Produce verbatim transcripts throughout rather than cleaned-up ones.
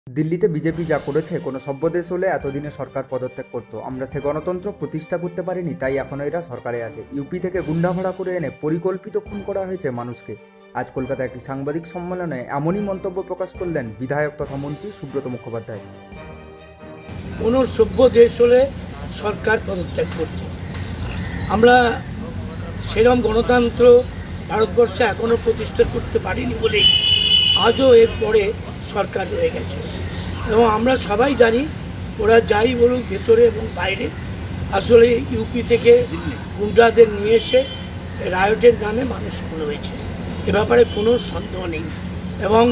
দিল্লিতে বিজেপি যা করেছে কোনো সভ্য দেশ হলে এতদিনে সরকার পদত্যাগ করতো। আমরা সে গণতন্ত্র প্রতিষ্ঠা করতে পারিনি, তাই এখনও এরা সরকারে আছে। ইউপি থেকে গুন্ডা ভাড়া করে এনে পরিকল্পিত খুন করা হয়েছে মানুষকে। আজ কলকাতায় একটি সাংবাদিক সম্মেলনে এমনই মন্তব্য প্রকাশ করলেন বিধায়ক তথা মন্ত্রী সুব্রত মুখোপাধ্যায়। কোনো সভ্য দেশ হলে সরকার পদত্যাগ করত। আমরা সেরকম গণতন্ত্র ভারতবর্ষে এখনও প্রতিষ্ঠা করতে পারিনি বলেই আজও এর পরে সরকার রয়ে গেছে। এবং আমরা সবাই জানি ওরা যাই বলুক ভেতরে এবং বাইরে, আসলে ইউপি থেকে গুন্ডাদের নিয়ে এসে রায়টের নামে মানুষ খুন হয়েছে, এ ব্যাপারে কোনো সন্দেহ নেই। এবং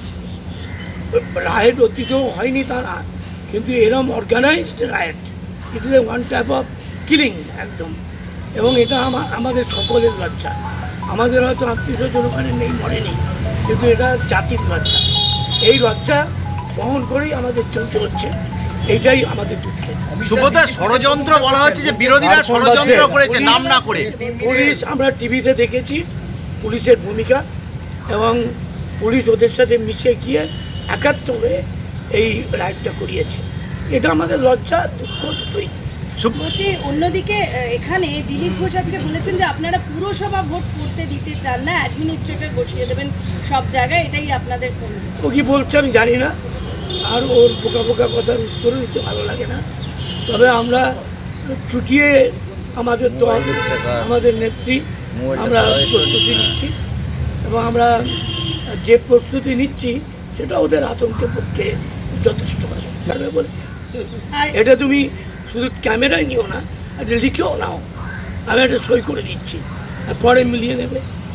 রায়ট অতীতেও হয়নি তা না, কিন্তু এরম organised riot, it is a one type of killing একদম। এবং এটা আমাদের সকলের লজ্জা। আমাদের হয়তো আত্মীয় স্বজন ওখানে নেই, মরেনি, কিন্তু এটা জাতির লজ্জা। এই লজ্জা বহন করেই আমাদের চলতে হচ্ছে, এইটাই আমাদের দুঃখের। সুব্রতা, ষড়যন্ত্র বলা হচ্ছে যে বিরোধীরা ষড়যন্ত্র করেছে নাম না করে। পুলিশ, আমরা টিভিতে দেখেছি পুলিশের ভূমিকা, এবং পুলিশ ওদের সাথে মিশে গিয়ে একাত্ম হয়ে এই রাইডটা করিয়েছে। এটা আমাদের লজ্জা, দুঃখ দুটোই। অন্যদিকে এখানে দিলীপ ঘোষ আজকে বলেছেন যে আপনারা পুরসভা ভোট করতে দিতে চান না, অ্যাডমিনিস্ট্রেটর বসিয়ে দেবেন সব জায়গায়, এটাই আপনাদের ফোন। ও কি বলছে আমি জানি না, আর ওর বোকা বোকা কথার উত্তরও দিতে ভালো লাগে না। তবে আমরা ছুটিয়ে আমাদের দল, আমাদের নেত্রী, আমরা প্রস্তুতি নিচ্ছি, এবং আমরা যে প্রস্তুতি নিচ্ছি সেটা ওদের আতঙ্কের পক্ষে যথেষ্ট হবে বলে। এটা তুমি শুধু ক্যামেরায় নিও না, এটা লিখেও নাও, আমি একটা সই করে দিচ্ছি, পরে মিলিয়ে নেবে।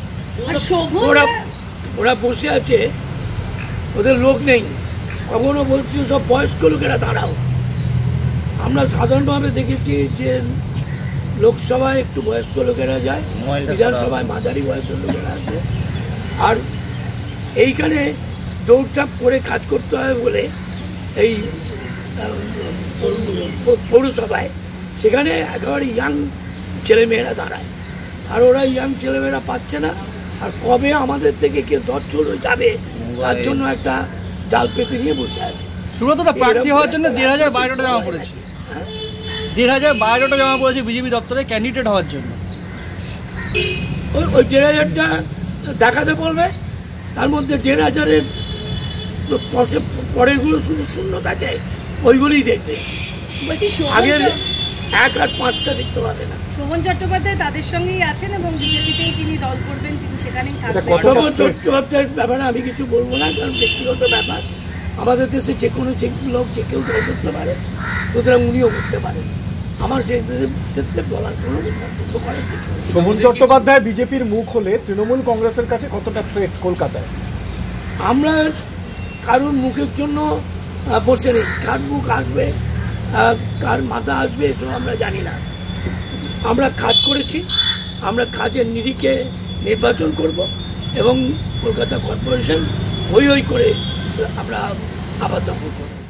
ওরা ওরা বসে আছে, ওদের লোক নেই। কখনো বলছি সব বয়স্ক লোকেরা দাঁড়াও। আমরা সাধারণভাবে দেখেছি যে লোকসভায় একটু বয়স্ক লোকেরা যায়, বিধানসভায় মাঝারি বয়সের লোকেরা আসে। আর এইখানে দৌড়চাপ করে কাজ করতে হয় বলে এই পৌরসভায় সেখানে একেবারে ইয়াং ছেলেমেয়েরা দাঁড়ায়, আর ওরা ইয়াং ছেলেমেয়েরা পাচ্ছে না। আর কবে আমাদের থেকে কেউ দর্শন যাবে তার জন্য একটা জাল পেতে নিয়ে বসে আছে। সুব্রতটা প্রার্থী হওয়ার জন্য দেড় হাজার বায়োডাটা জমা পড়েছে, দেড় হাজার বায়োডাটা জমা পড়েছে বিজেপি দপ্তরে ক্যান্ডিডেট হওয়ার জন্য। ওই ওই দেড় হাজারটা দেখাতে বলবে, তার মধ্যে দেড় হাজারের পরেরগুলো শুধু শূন্য থাকে, ওইগুলোই দেখবে। আগের এক আর পাঁচটা দেখতে পাবে না। শোভন চট্টোপাধ্যায় তাদের সঙ্গেই আছেন এবং বিজেপিতেই তিনি দল করবেন, তিনি সেখানেই থাকবেন। শোভন চট্টোপাধ্যায়ের ব্যাপারে আমি কিছু বলবো না, কারণ ব্যক্তিগত ব্যাপার। আমাদের দেশে যে কোনো যে লোক যে কেউ দল করতে পারে, সুতরাং উনিও করতে পারেন। আমার সেই ক্ষেত্রে বলার কোনো মন্তব্য করার কিছু নেই। শোভন চট্টোপাধ্যায় বিজেপির মুখ হলে তৃণমূল কংগ্রেসের কাছে কতটা থ্রেট কলকাতায়? আমরা কারোর মুখের জন্য বসে নেই। কার মুখ আসবে, কার মাথা আসবে, এসব আমরা জানি না। আমরা কাজ করেছি, আমরা কাজের নিরিখে নির্বাচন করব, এবং কলকাতা কর্পোরেশন হই হই করে আমরা আবার দখল করব।